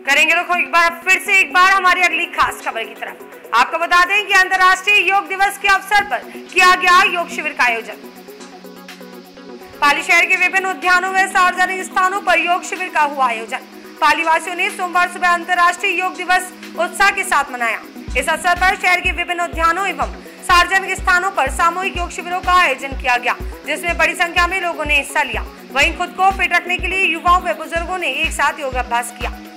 करेंगे रुख एक बार हमारी अगली खास खबर की तरफ। आपको बता दें कि अंतर्राष्ट्रीय योग दिवस के अवसर पर किया गया योग शिविर का आयोजन। पाली शहर के विभिन्न उद्यानों व सार्वजनिक स्थानों पर योग शिविर का हुआ आयोजन। पाली वासियों ने सोमवार सुबह अंतर्राष्ट्रीय योग दिवस उत्साह के साथ मनाया। इस अवसर पर शहर के विभिन्न उद्यानों एवं सार्वजनिक स्थानों पर सामूहिक योग शिविरों का आयोजन किया गया, जिसमें बड़ी संख्या में लोगों ने हिस्सा लिया। वहीं खुद को फिट रखने के लिए युवाओं व बुजुर्गों ने एक साथ योगाभ्यास किया।